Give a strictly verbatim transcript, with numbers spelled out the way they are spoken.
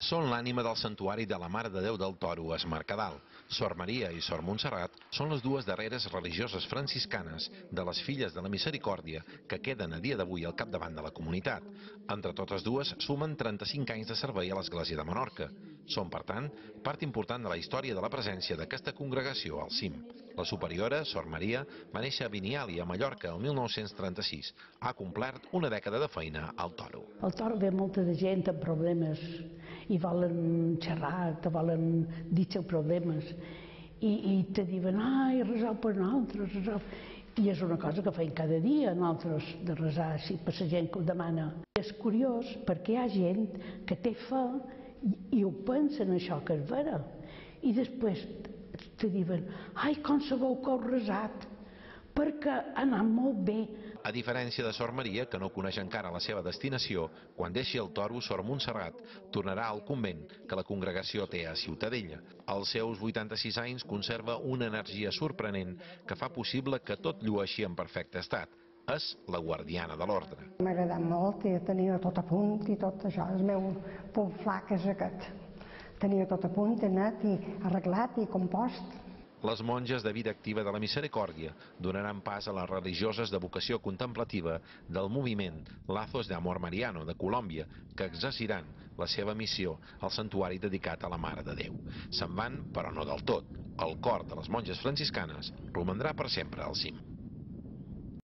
Són l'ànima del santuari de la Mare de Déu del Toro a Es Mercadal. Sor Maria i Sor Montserrat són les dues darreres religioses franciscanes de les Filles de la Misericòrdia que queden a dia d'avui al capdavant de la comunitat. Entre totes dues sumen trenta-cinc anys de servei a l'Església de Menorca. Són, per tant, part important de la història de la presència d'aquesta congregació al cim. La superiora, Sor Maria, va néixer a Biniali, a Mallorca, el mil nou-cents trenta-sis. Ha complert una dècada de feina al Toro. Al Toro ve molta de gent amb problemes i volen xerrar, te volen dir els problemes i, i te diuen, ai, reseu per nosaltres, reseu. I és una cosa que feim cada dia nosaltres, de resar així per la gent que ho demana. És curiós perquè hi ha gent que té fe i, i ho pensen això que és vera. I després te diuen, ai, com sabeu que heu resat? Perquè ha anat molt bé. A diferència de Sor Maria, que no coneix encara la seva destinació, quan deixi el Toro, Sor Montserrat tornarà al convent que la congregació té a Ciutadella. Als seus vuitanta-sis anys conserva una energia sorprenent que fa possible que tot llueixi en perfecte estat. És la guardiana de l'ordre. M'ha agradat molt i tenia tot a punt i tot això. El meu punt flac és aquest. Tenia tot a punt, net i arreglat i compost. Les monges de vida activa de la Misericòrdia donaran pas a les religioses de vocació contemplativa del moviment Lazos de Amor Mariano de Colòmbia, que exerciran la seva missió al santuari dedicat a la Mare de Déu. Se'n van, però no del tot. El cor de les monges franciscanes romandrà per sempre al cim.